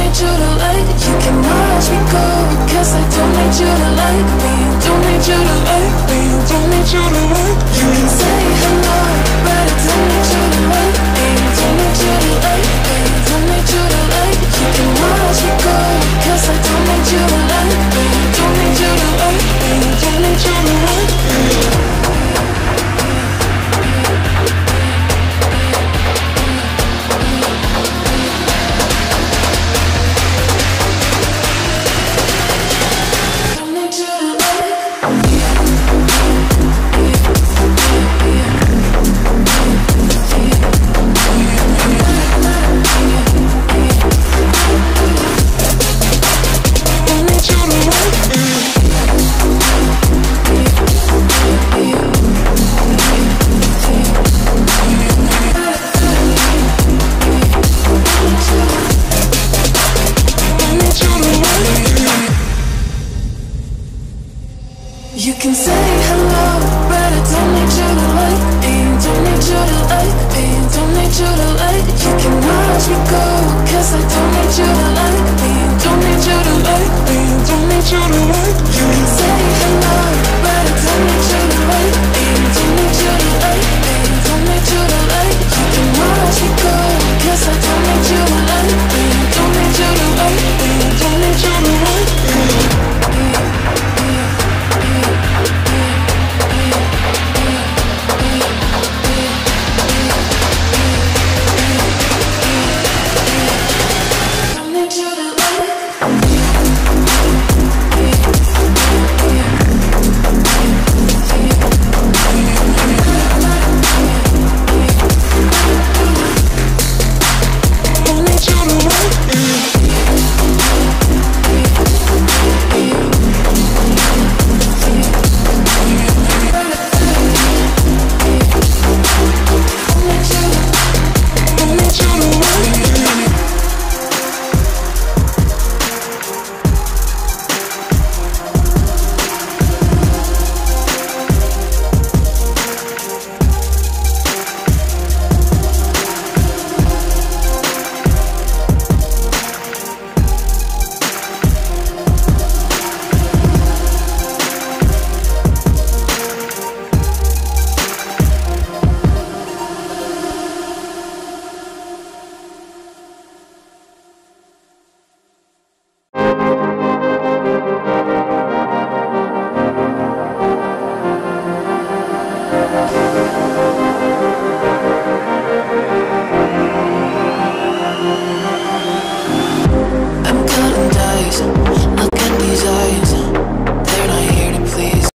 need you to like. You can watch me go, cause I don't need you to like me. Don't need you to like me. Don't need you to like me. You can say hello, but I don't need you to like me. Don't need you to like me. Don't need you to like. You can watch me go, cause I don't need you to like me. Don't need you to like me. Don't need you to like me. You can say hello, but I don't need you to like me. Don't need you to like me. Don't need you to like. You can watch me go, cause I don't need you to